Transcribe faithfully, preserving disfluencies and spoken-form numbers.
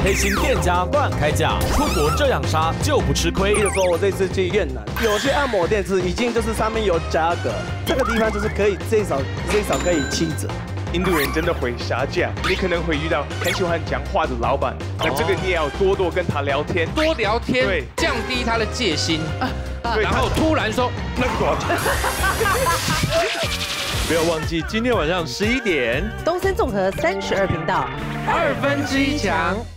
黑心店家乱开价，出国这样杀就不吃亏。 比如说我这次去越南，有些按摩店是已经就是上面有价格，这个地方就是可以最少最少可以七折。 印度人真的会杀价，你可能会遇到很喜欢讲话的老板，那这个你也要多多跟他聊天， 多聊天， 对， 降低他的戒心， 对， 然后突然说那个多少钱？ 不要忘记今天晚上十一点， 东森综合三十二频道， 二分之一强。